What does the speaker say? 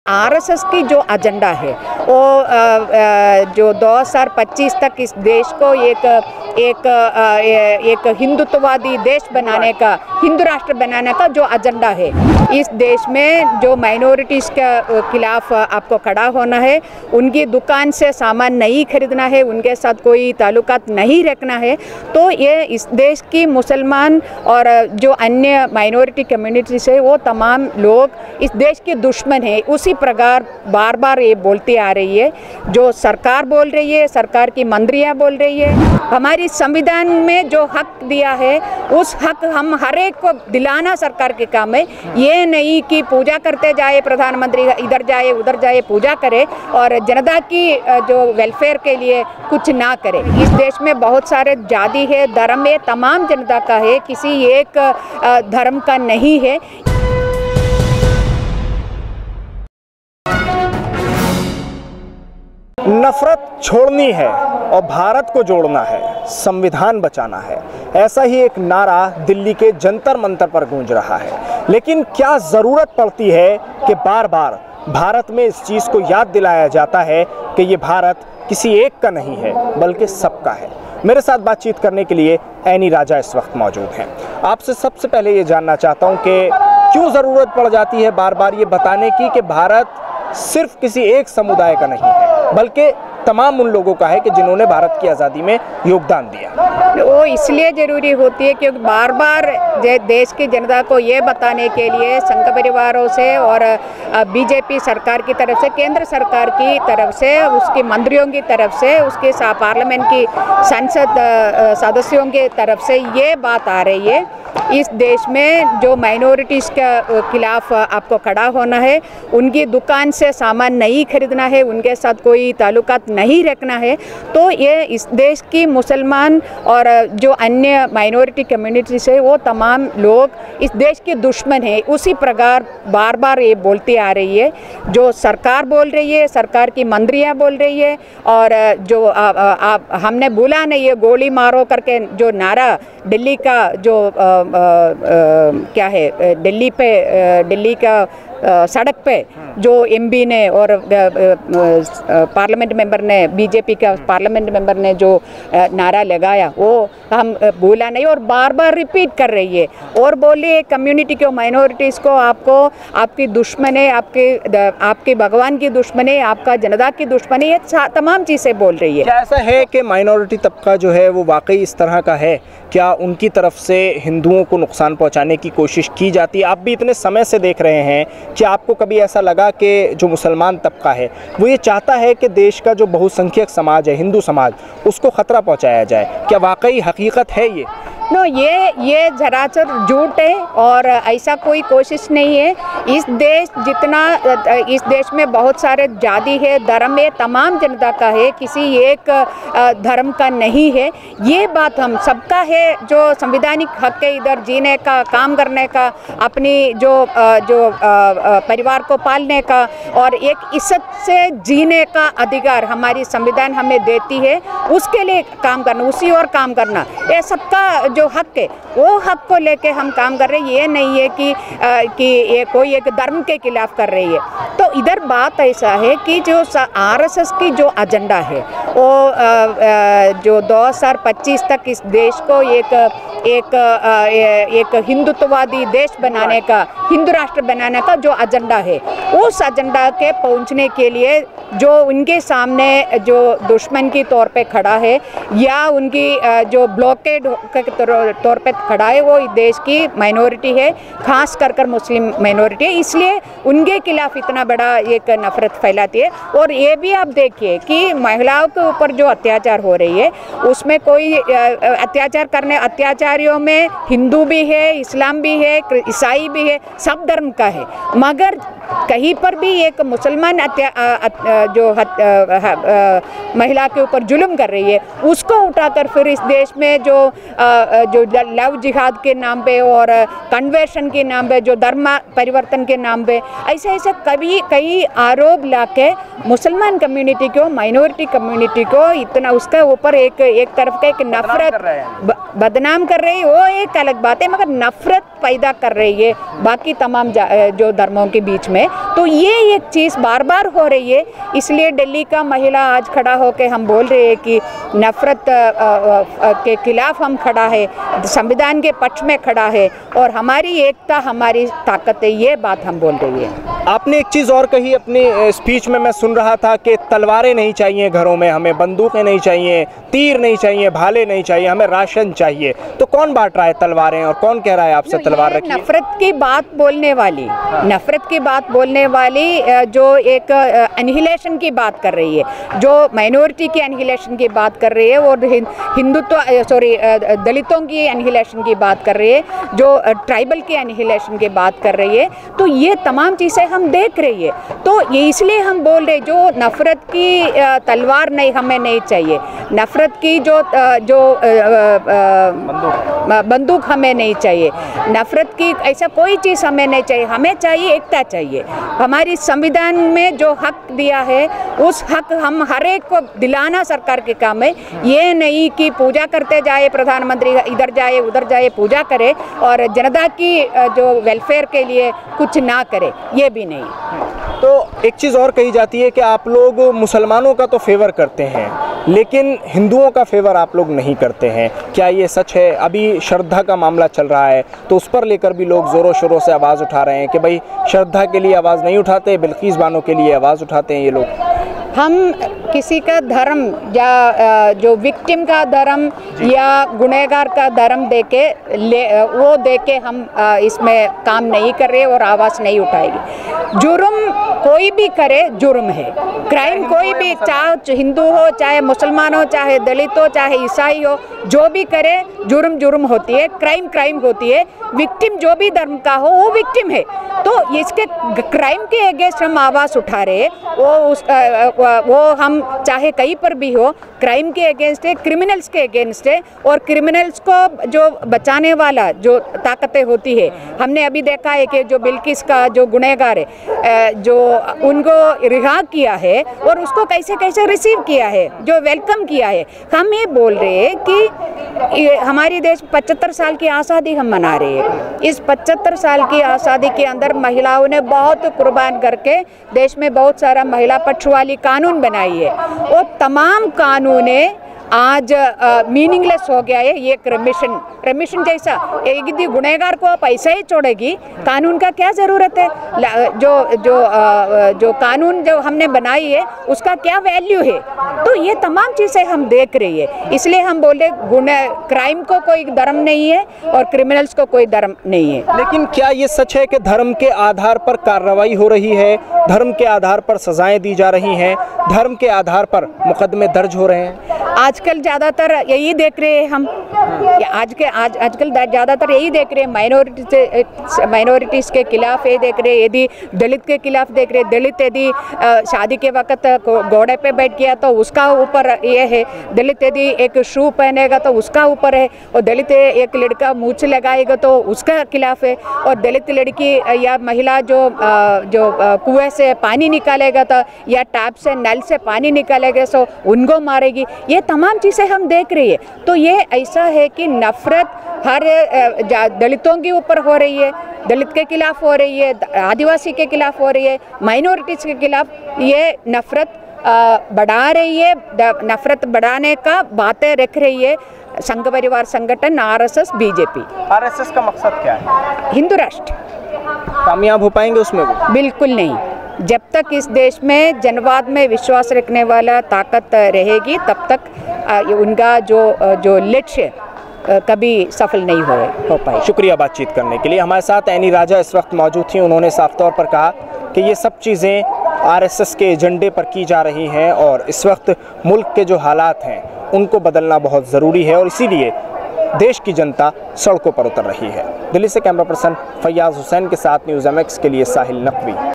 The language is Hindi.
आरएसएस की जो एजेंडा है वो जो 2025 तक इस देश को एक हिंदुत्ववादी देश बनाने का, हिंदू राष्ट्र बनाने का जो एजेंडा है, इस देश में जो माइनॉरिटीज़ के खिलाफ आपको खड़ा होना है, उनकी दुकान से सामान नहीं खरीदना है, उनके साथ कोई ताल्लुकात नहीं रखना है, तो ये इस देश की मुसलमान और जो अन्य माइनॉरिटी कम्युनिटीज़ है वो तमाम लोग इस देश के दुश्मन हैं। उसी प्रकार बार बार ये बोलती आ रही है, जो सरकार बोल रही है, सरकार की मंत्रियाँ बोल रही है। हमारी संविधान में जो हक दिया है उस हक हम हर एक को दिलाना सरकार के काम है। ये नहीं कि पूजा करते जाए, प्रधानमंत्री इधर जाए उधर जाए पूजा करे और जनता की जो वेलफेयर के लिए कुछ ना करे। इस देश में बहुत सारे जाति है, धर्म है, तमाम जनता का है, किसी एक धर्म का नहीं है। नफरत छोड़नी है और भारत को जोड़ना है, संविधान बचाना है, ऐसा ही एक नारा दिल्ली के जंतर मंतर पर गूंज रहा है। लेकिन क्या ज़रूरत पड़ती है कि बार बार भारत में इस चीज़ को याद दिलाया जाता है कि ये भारत किसी एक का नहीं है बल्कि सबका है। मेरे साथ बातचीत करने के लिए एनी राजा इस वक्त मौजूद हैं। आपसे सबसे पहले ये जानना चाहता हूँ कि क्यों ज़रूरत पड़ जाती है बार बार ये बताने की कि भारत सिर्फ किसी एक समुदाय का नहीं है बल्कि तमाम उन लोगों का है कि जिन्होंने भारत की आज़ादी में योगदान दिया। वो इसलिए ज़रूरी होती है क्योंकि बार बार देश की जनता को ये बताने के लिए संघ परिवारों से और बीजेपी सरकार की तरफ से, केंद्र सरकार की तरफ से, उसकी मंत्रियों की तरफ से, उसके पार्लियामेंट की संसद सदस्यों की तरफ से ये बात आ रही है, इस देश में जो माइनॉरिटीज़ के खिलाफ आपको खड़ा होना है, उनकी दुकान से सामान नहीं खरीदना है, उनके साथ कोई ताल्लुकात नहीं रखना है, तो ये इस देश की मुसलमान और जो अन्य माइनॉरिटी कम्युनिटीज़ है वो तमाम लोग इस देश के दुश्मन हैं। उसी प्रकार बार बार ये बोलती आ रही है, जो सरकार बोल रही है, सरकार की मंत्रियाँ बोल रही है, और जो हमने बोला नहीं ये गोली मारो करके जो नारा दिल्ली का जो क्या है, दिल्ली का सड़क पे जो एमपी ने और पार्लियामेंट मेंबर ने, बीजेपी का पार्लियामेंट मेंबर ने जो नारा लगाया वो हम भूला नहीं और बार बार रिपीट कर रही है और बोली कम्युनिटी को, माइनॉरिटीज़ को आपको आपकी दुश्मन है, आपके भगवान की दुश्मन है, आपका जनता की दुश्मन है, ये तमाम चीज़ें बोल रही है। क्या ऐसा है कि माइनॉरिटी तबका जो है वो वाकई इस तरह का है? क्या उनकी तरफ से हिंदुओं को नुकसान पहुंचाने की कोशिश की जाती है? आप भी इतने समय से देख रहे हैं, क्या आपको कभी ऐसा लगा कि जो मुसलमान तबका है वो ये चाहता है कि देश का जो बहुसंख्यक समाज है, हिंदू समाज, उसको ख़तरा पहुंचाया जाए? क्या वाकई हकीकत है ये? नो, ये जरासर झूठ है और ऐसा कोई कोशिश नहीं है। इस देश में बहुत सारे जाति है, धर्म है, तमाम जनता का है, किसी एक धर्म का नहीं है। ये बात हम सबका है, जो संवैधानिक हक है इधर जीने का, काम करने का, अपनी जो परिवार को पालने का और एक इज्जत से जीने का अधिकार हमारी संविधान हमें देती है, उसके लिए काम करना, उसी और काम करना, ये सबका जो हक है वो हक को लेके हम काम कर रहे हैं। ये नहीं है कि ये कोई एक धर्म के खिलाफ कर रही है। तो इधर बात ऐसा है कि जो आरएसएस की जो एजेंडा है वो जो 2025 तक इस देश को एक हिंदुत्ववादी देश बनाने का, हिंदू राष्ट्र बनाने का जो एजेंडा है, उस एजेंडा के पहुंचने के लिए जो उनके सामने जो दुश्मन की तौर पे खड़ा है या उनकी जो ब्लॉकेड के तौर पे खड़ा है, वो देश की माइनॉरिटी है, खास कर मुस्लिम माइनॉरिटी है, इसलिए उनके खिलाफ इतना बड़ा एक नफरत फैलाती है। और ये भी आप देखिए कि महिलाओं के ऊपर जो अत्याचार हो रही है, उसमें कोई अत्याचारियों में हिंदू भी है, इस्लाम भी है, ईसाई भी है, सब धर्म का है, मगर कहीं पर भी एक मुसलमान जो महिला के ऊपर जुल्म कर रही है, उसको उठाकर फिर इस देश में जो लव जिहाद के नाम पे और कन्वर्शन के नाम पे, जो धर्म परिवर्तन के नाम पे ऐसे कई आरोप लाके मुसलमान कम्युनिटी को, माइनॉरिटी कम्युनिटी को इतना उसका ऊपर एक तरफ का एक नफरत बदनाम कर रही है, वो एक अलग बात है, मगर नफरत पैदा कर रही है बाकी तमाम जो धर्मों के बीच में। तो ये एक चीज़ बार बार हो रही है। इसलिए दिल्ली का महिला आज खड़ा होकर हम बोल रहे हैं कि नफरत के खिलाफ हम खड़ा है, संविधान के पक्ष में खड़ा है और हमारी एकता हमारी ताकत है, ये बात हम बोल रही है। आपने एक चीज़ और कही अपनी स्पीच में, मैं सुन रहा था कि तलवारें नहीं चाहिए घरों में, हमें बंदूकें नहीं चाहिए, तीर नहीं चाहिए, भाले नहीं चाहिए, हमें राशन चाहिए। तो कौन बांट रहा है तलवारें और कौन कह रहा है आपसे तलवार रखिए? नफरत की बात बोलने वाली, नफरत की बात बोलने वाली जो एक एनिहिलेशन की बात कर रही है, जो माइनॉरिटी की एनिहिलेशन की बात कर रही है और दलितों की एनिहिलेशन की बात कर रही है, जो ट्राइबल की एनिहिलेशन की बात कर रही है। तो ये तमाम चीज़ें हम देख रही है। तो ये इसलिए हम बोल रहे जो नफरत की तलवार नहीं, हमें नहीं चाहिए। नफरत की जो बंदूक हमें नहीं चाहिए। नफरत की ऐसा कोई चीज़ हमें नहीं चाहिए। हमें चाहिए एकता चाहिए। हमारी संविधान में जो हक दिया है उस हक हम हर एक को दिलाना सरकार के काम है। ये नहीं कि पूजा करते जाए, प्रधानमंत्री इधर जाए उधर जाए पूजा करे और जनता की जो वेलफेयर के लिए कुछ ना करे, ये भी नहीं। तो एक चीज़ और कही जाती है कि आप लोग मुसलमानों का तो फेवर करते हैं लेकिन हिंदुओं का फेवर आप लोग नहीं करते हैं, क्या ये सच है? अभी श्रद्धा का मामला चल रहा है तो उस पर लेकर भी लोग ज़ोरों शोरों से आवाज़ उठा रहे हैं कि भाई श्रद्धा के लिए आवाज़ नहीं उठाते, बिल्किस बानो के लिए आवाज़ उठाते हैं ये लोग। हम किसी का धर्म या जो विक्टिम का धर्म या गुनहगार का धर्म वो देके हम इसमें काम नहीं कर रहे और आवाज़ नहीं उठाएगी। जुर्म कोई भी करे जुर्म है, क्राइम कोई भी, चाहे हिंदू हो, चाहे मुसलमान हो, चाहे दलित हो, चाहे ईसाई हो, जो भी करे जुर्म होती है, क्राइम होती है। विक्टिम जो भी धर्म का हो वो विक्टिम है। तो इसके क्राइम के अगेंस्ट हम आवाज़ उठा रहे हैं। वो हम चाहे कहीं पर भी हो, क्राइम के अगेंस्ट है, क्रिमिनल्स के अगेंस्ट है। और क्रिमिनल्स को जो बचाने वाला जो ताकतें होती है, हमने अभी देखा है कि जो बिल्किस का जो गुनहगार है, जो उनको रिहा किया है और उसको कैसे कैसे रिसीव किया है, जो वेलकम किया है। हम ये बोल रहे हैं कि हमारी देश 75 साल की आज़ादी हम मना रहे हैं। इस 75 साल की आज़ादी के अंदर महिलाओं ने बहुत कुर्बान करके देश में बहुत सारा महिला पक्ष वाली कानून बनाई है। वो तमाम कानूनें आज मीनिंगलेस हो गया है। ये रेमिशन जैसा एक गुनहगार को आप ऐसा ही छोड़ेगी, कानून का क्या ज़रूरत है? जो कानून जो हमने बनाई है उसका क्या वैल्यू है? तो ये तमाम चीज़ें हम देख रही है। इसलिए हम बोले क्राइम को कोई धर्म नहीं है और क्रिमिनल्स को कोई धर्म नहीं है। लेकिन क्या ये सच है कि धर्म के आधार पर कार्रवाई हो रही है, धर्म के आधार पर सजाएं दी जा रही हैं, धर्म के आधार पर मुकदमे दर्ज हो रहे हैं? आजकल ज़्यादातर यही देख रहे हैं हम। आजकल ज़्यादातर यही देख रहे हैं, माइनॉरिटीज़ के खिलाफ ये देख रहे हैं, यदि दलित के खिलाफ देख रहे हैं। दलित यदि शादी के वक्त घोड़े पे बैठ गया तो उसका ऊपर ये है, दलित यदि एक शू पहनेगा तो उसका ऊपर है, और दलित एक लड़का मूंछ लगाएगा तो उसका खिलाफ है, और दलित लड़की या महिला जो कुएं से पानी निकालेगा तो या टैप से नल से पानी निकालेगा तो उनको मारेगी। ये तमाम चीज़ें हम देख रही है। तो ये ऐसा है कि नफरत हर दलितों के ऊपर हो रही है, दलित के खिलाफ हो रही है, आदिवासी के खिलाफ हो रही है, माइनॉरिटीज़ के खिलाफ ये नफरत बढ़ा रही है। नफरत बढ़ाने का बातें रख रही है संघ परिवार संगठन आरएसएस, बीजेपी। आरएसएस का मकसद क्या है? हिंदू राष्ट्र। कामयाब हो पाएंगे उसमें? बिल्कुल नहीं। जब तक इस देश में जनवाद में विश्वास रखने वाला ताकत रहेगी तब तक उनका जो लक्ष्य कभी सफल नहीं हो पाए। शुक्रिया बातचीत करने के लिए। हमारे साथ एनी राजा इस वक्त मौजूद थी। उन्होंने साफ तौर पर कहा कि ये सब चीज़ें आरएसएस के एजेंडे पर की जा रही हैं और इस वक्त मुल्क के जो हालात हैं उनको बदलना बहुत ज़रूरी है और इसीलिए देश की जनता सड़कों पर उतर रही है। दिल्ली से कैमरा पर्सन फैयाज हुसैन के साथ न्यूज़ एमएक्स के लिए साहिल नकवी।